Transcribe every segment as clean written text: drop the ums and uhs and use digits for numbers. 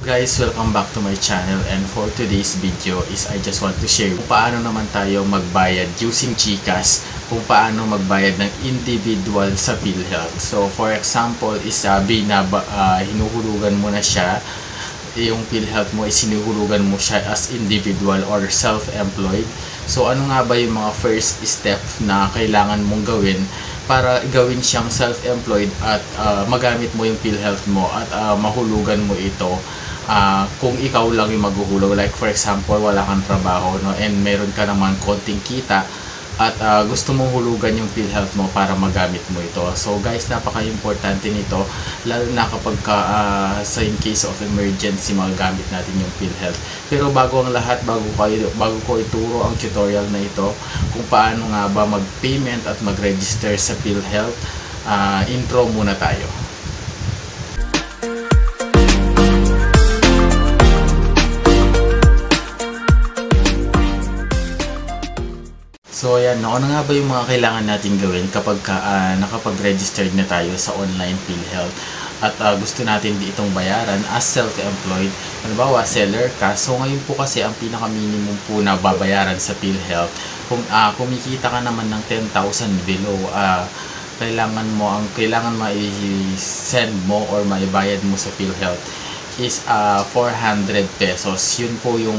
Guys, welcome back to my channel, and for today's video is I just want to share kung paano naman tayo magbayad using Gcash, kung paano magbayad ng individual sa Phihealth. So for example is hinuhulugan mo na siya, yung Phihealth mo is hinuhulugan mo siya as individual or self-employed. So ano nga ba yung mga first step na kailangan mong gawin para gawin siyang self-employed at magamit mo yung Phihealth mo at mahulugan mo ito kung ikaw lang yung maghuhulog. Like for example, wala kang trabaho, no, and meron ka naman konting kita at gusto mong hulugan yung Phihealth mo para magamit mo ito. So guys, napaka-importante nito, lalo na kapag sa in case of emergency magagamit natin yung Phihealth. Pero bago ang lahat, bago ko ituro ang tutorial na ito kung paano nga ba mag-payment at mag-register sa Phihealth, intro muna tayo. So ayan, no, ano nga ba yung mga kailangan natin gawin kapag nakapag-registered na tayo sa online Phihealth at gusto natin itong bayaran as self-employed. Halimbawa, seller ka. So ngayon po kasi ang pinaka-minimum po na babayaran sa Phihealth, kung kumikita ka naman ng 10,000 below, kailangan ma-send mo or maibayad mo sa Phihealth is 400 pesos. Yun po yung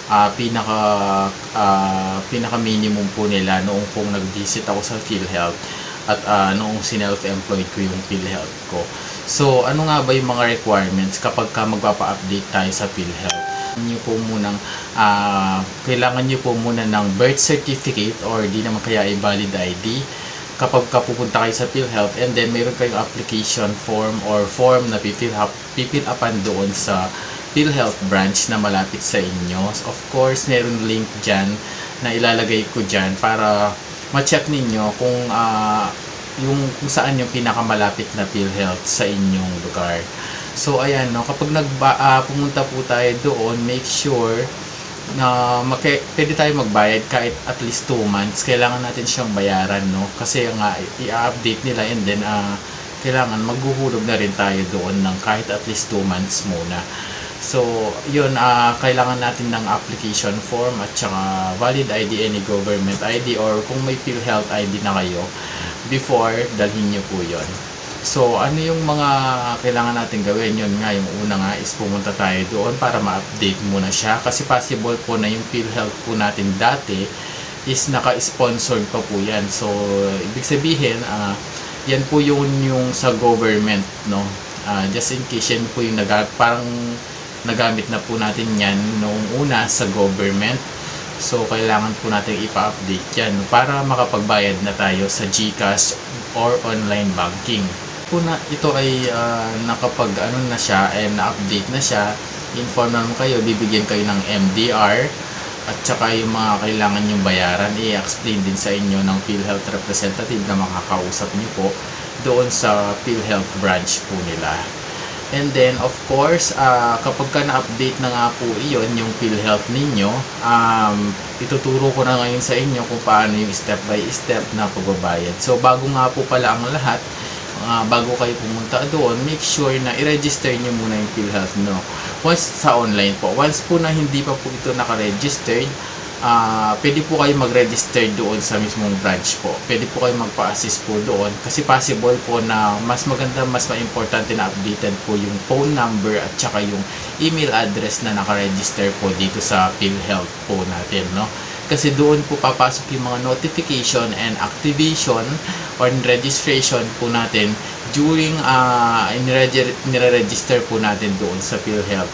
pinaka minimum po nila noong kung nag-visit ako sa Phihealth at noong sinelf-employed ko yung Phihealth ko. So ano nga ba yung mga requirements kapag magpapa-update tayo sa Phihealth? Kailangan nyo po muna ng birth certificate or di naman kaya ay valid ID kapag pupunta kayo sa Phihealth, and then meron kayong application form or form na pipill upan doon sa Phihealth branch na malapit sa inyo. Of course, meron link dyan na ilalagay ko dyan para ma-check ninyo kung saan yung pinakamalapit na Phihealth sa inyong lugar. So ayan, no, kapag pumunta po tayo doon, make sure na pwede tayo magbayad kahit at least 2 months. Kailangan natin siyang bayaran, no, kasi nga i-update nila, and then kailangan maghuhulog na rin tayo doon ng kahit at least 2 months muna. So yun, kailangan natin ng application form at saka valid ID, any government ID, or kung may Phihealth ID na kayo before, dalhin nyo po yun. So ano yung mga kailangan natin gawin? Yun nga, yung una nga is pumunta tayo doon para ma-update muna siya, kasi possible po na yung Phihealth po natin dati is naka-sponsored pa po yan. So ibig sabihin, yan po yung sa government, no, just in case yan po yung parang nagamit na po natin yan noong una sa government. So kailangan po natin ipa-update yan para makapagbayad na tayo sa Gcash or online banking. Ito ay na siya and na-update na siya, inform naman kayo, bibigyan kayo ng MDR at saka yung mga kailangan yung bayaran, i-explain din sa inyo ng Phihealth representative na makakausap niyo po doon sa Phihealth branch po nila. And then of course, kapag na-update na nga po iyon yung Phihealth ninyo, ituturo ko na ngayon sa inyo kung paano yung step by step na pagbabayad. So bago nga po pala ang lahat, bago kayo pumunta doon, make sure na i-register nyo muna yung Phihealth, no? Once sa online po, once po na hindi pa po ito naka-registered, pwede po kayo mag-register doon sa mismong branch po. Pwede po kayo magpa-assist po doon, kasi possible po na mas maganda, mas ma-importante na updated po yung phone number at saka yung email address na naka-register po dito sa Phihealth po natin, no? Kasi doon po papasok yung mga notification and activation or registration po natin during nire-register po natin doon sa Phihealth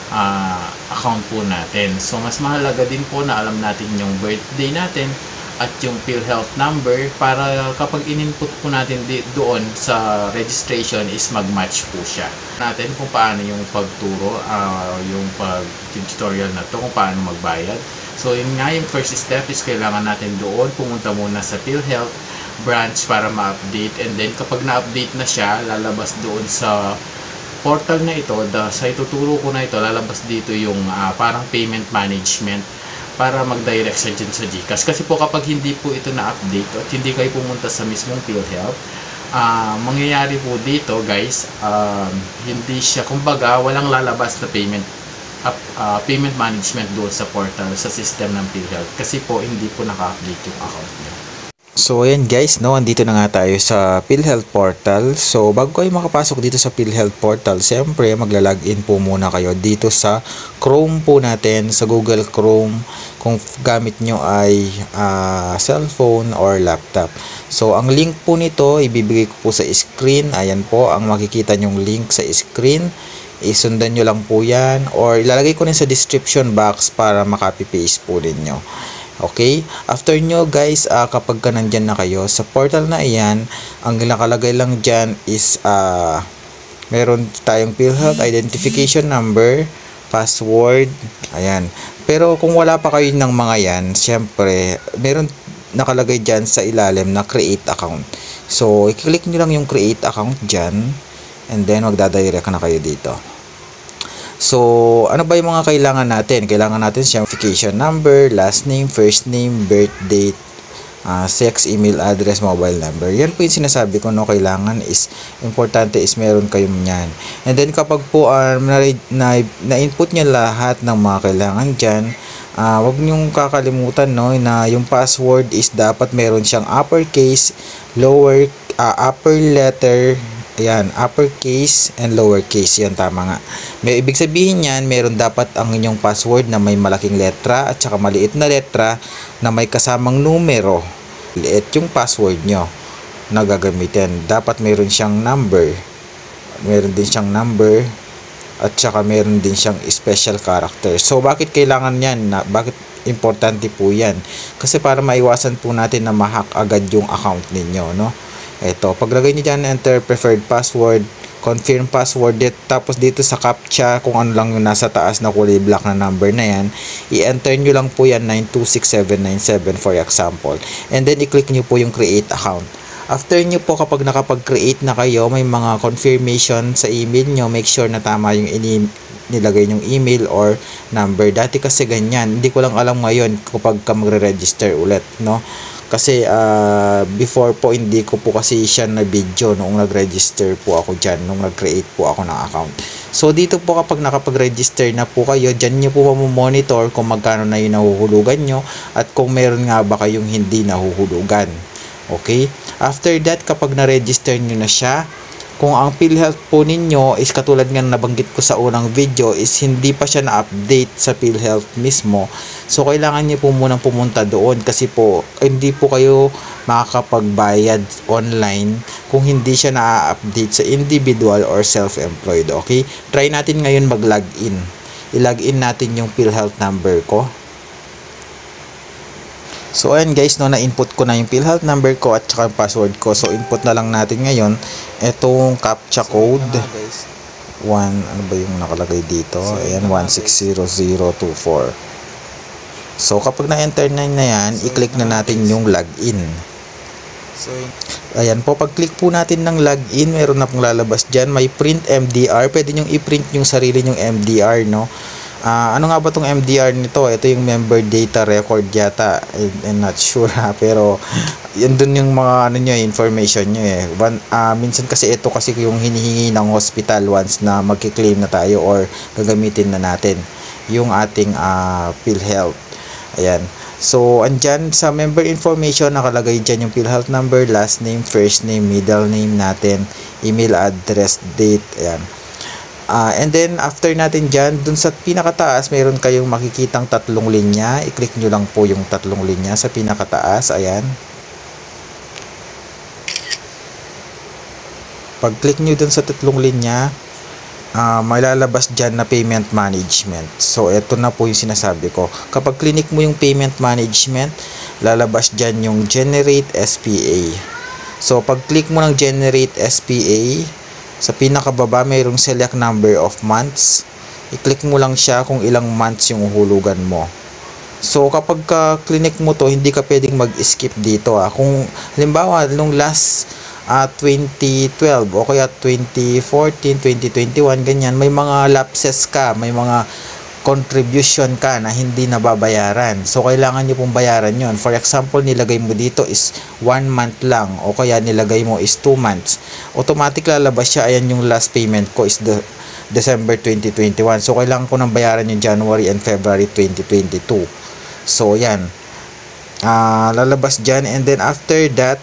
account po natin. So mas mahalaga din po na alam natin yung birthday natin at yung Phihealth number para kapag in-input po natin doon sa registration is mag-match po siya. Natin kung paano yung pagturo, yung tutorial na to kung paano magbayad. So yun nga, yung first step is kailangan natin doon pumunta muna sa Phihealth branch para ma-update, and then kapag na-update na siya, lalabas doon sa portal na ito, sa ituturo ko na ito, lalabas dito yung parang payment management para mag-direct siya dyan sa Gcash. Kasi po kapag hindi po ito na-update at hindi kayo pumunta sa mismong Phihealth, mangyayari po dito guys, hindi siya, kumbaga walang lalabas na payment management doon sa portal, sa system ng Phihealth, kasi po hindi po naka-update yung account niyo. So ayan guys, no, andito na nga tayo sa Phihealth portal. So bago kayo makapasok dito sa Phihealth portal, siyempre magla-login po muna kayo dito sa Chrome po natin, sa Google Chrome, kung gamit nyo ay cellphone or laptop. So ang link po nito, ibibigay ko po sa screen. Ayan po ang makikita nyong link sa screen. Isundan nyo lang po yan, or ilalagay ko rin sa description box para makapy-paste po ninyo. Okay, after nyo guys, kapag ka nandyan na kayo sa portal na iyan, ang nakalagay lang dyan is meron tayong Phihealth identification number, password, ayan. Pero kung wala pa kayo ng mga yan, syempre meron nakalagay dyan sa ilalim na create account. So i-click nyo lang yung create account dyan, and then magdadirect na kayo dito. So, ano ba yung mga kailangan natin? Kailangan natin siyang verification number, last name, first name, birth date, sex, email address, mobile number. Yan po yung sinasabi ko, no, kailangan is, importante is meron kayong yan. And then kapag po na-input nyo lahat ng mga kailangan dyan, wag nyong kakalimutan, no, na yung password is dapat meron siyang uppercase, upper letter, ayan, uppercase and lowercase, yan tama nga. May ibig sabihin yan, meron dapat ang inyong password na may malaking letra at saka maliit na letra na may kasamang numero. Liit yung password nyo na gagamitin. Dapat meron siyang number. Meron din siyang number at saka meron din siyang special character. So bakit kailangan yan? Bakit importante po yan? Kasi para maiwasan po natin na ma-hack agad yung account ninyo, no? Ito, paglagay niyo dyan, enter preferred password, confirm password, tapos dito sa captcha, kung ano lang yung nasa taas na kulay black na number na yan, i-enter nyo lang po yan, 926797 for example. And then, i-click nyo po yung create account. After nyo po, kapag nakapag-create na kayo, may mga confirmation sa email nyo, make sure na tama yung nilagay yung email or number. Dati kasi ganyan, hindi ko lang alam ngayon kapag ka magre-register ulit, no? Kasi before po hindi ko po kasi siya na video noong nag-register po ako dyan, nung nag-create po ako ng account. So dito po kapag nakapag-register na po kayo, dyan nyo po mamonitor kung magkano na yung nahuhulugan nyo at kung meron nga ba kayong hindi nahuhulugan. Okay? After that, kapag na-register nyo na siya, kung ang Phihealth po ninyo is katulad nga nabanggit ko sa unang video is hindi pa siya na-update sa Phihealth mismo, so kailangan niyo po munang pumunta doon kasi po hindi po kayo makakapagbayad online kung hindi siya na-update sa individual or self-employed. Okay? Try natin ngayon mag-login. I-login natin yung Phihealth number ko. So ayan guys, no, na-input ko na yung Phihealth number ko at saka yung password ko. So input na lang natin ngayon itong captcha code. Ano ba yung nakalagay dito? Ayan, 160024. So kapag na-enter na yan, i-click na natin yung login. Ayan po, pag-click po natin ng login, meron na pong lalabas dyan. May print MDR. Pwede nyong i-print yung sarili nyong MDR, no? Ano nga ba tong MDR nito? Ito yung member data record yata. I'm not sure ha, pero yun dun yung mga ano nyo, information nyo eh. Minsan kasi ito kasi yung hinihingi ng hospital once na magki-claim na tayo or gagamitin na natin yung ating Phihealth. Ayan. So, andyan sa member information, nakalagay dyan yung Phihealth number, last name, first name, middle name natin, email address, date, ayan. And then, after natin dyan, dun sa pinakataas, mayroon kayong makikitang tatlong linya. I-click nyo lang po yung tatlong linya sa pinakataas. Ayan. Pag-click nyo dun sa tatlong linya, may lalabas dyan na payment management. So, ito na po yung sinasabi ko. Kapag click mo yung payment management, lalabas dyan yung generate SPA. So, pag-click mo ng generate SPA, sa pinakababa, mayroong select number of months. I-click mo lang siya kung ilang months yung hulugan mo. So, kapag click mo to, hindi ka pwedeng mag-skip dito. Kung, halimbawa, nung last 2012 o kaya 2014, 2021, ganyan, may mga lapses ka, may mga contribution ka na hindi nababayaran. So, kailangan nyo pong bayaran yon. For example, nilagay mo dito is 1 month lang o kaya nilagay mo is 2 months. Automatic lalabas siya. Ayan yung last payment ko is December 2021. So, kailangan ko nang bayaran yung January and February 2022. So, yan. Lalabas dyan. And then, after that,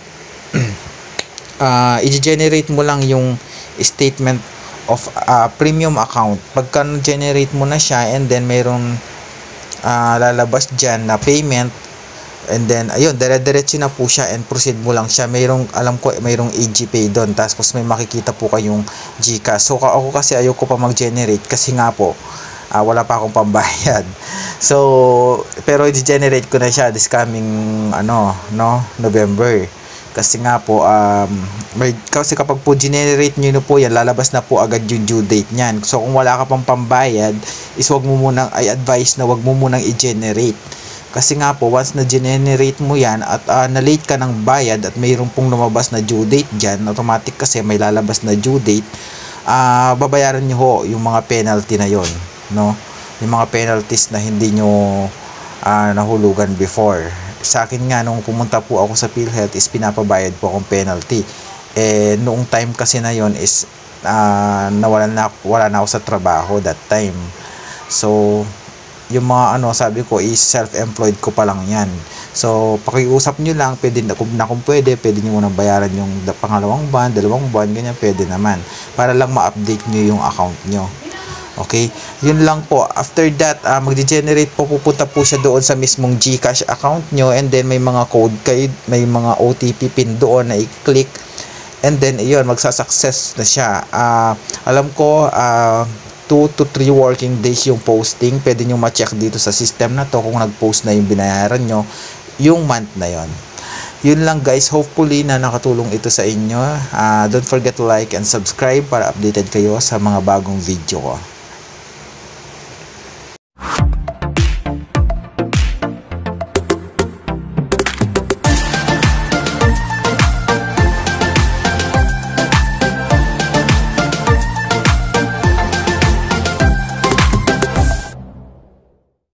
i-generate mo lang yung statement of premium account. Pagka generate mo na siya, and then mayroong lalabas dyan na payment, and then ayun, dire-diretso na po siya and proceed mo lang siya. Mayroong, alam ko, mayroong EGPay doon, tapos may makikita po kayong Gcash. So ako kasi ayoko pa mag-generate kasi nga po wala pa akong pambayad. So pero i-generate ko na siya this coming November. Kasi nga po, kasi kapag po generate nyo po yan, lalabas na po agad yung due date nyan. So, kung wala ka pang pambayad, is I advise na wag mo munang i-generate. Kasi nga po, once na generate mo yan at na-late ka ng bayad at mayroon pong lumabas na due date dyan, automatic kasi may lalabas na due date, babayaran nyo ho yung mga penalty na yon, no? Yung mga penalties na hindi nyo nahulugan before. Sa akin nga, nung pumunta po ako sa Phihealth is pinapabayad po akong penalty. Noong time kasi na yon is wala na ako sa trabaho that time. So, yung mga sabi ko is self-employed ko pa lang yan. So, pakiusap nyo lang, pwede kung pwede nyo munang bayaran yung pangalawang buwan, dalawang buwan, ganyan, pwede naman. Para lang ma-update nyo yung account nyo. Okay, yun lang po. After that, magde-generate po, pupunta po siya doon sa mismong Gcash account nyo, and then may mga code kayo, may mga OTP pin doon na i-click, and then iyon, magsasuccess na siya. Alam ko 2 to 3 working days yung posting. Pwede nyo ma-check dito sa system na to kung nag-post na yung binayaran nyo yung month na yon. Yun lang guys, hopefully na nakatulong ito sa inyo. Don't forget to like and subscribe para updated kayo sa mga bagong video ko.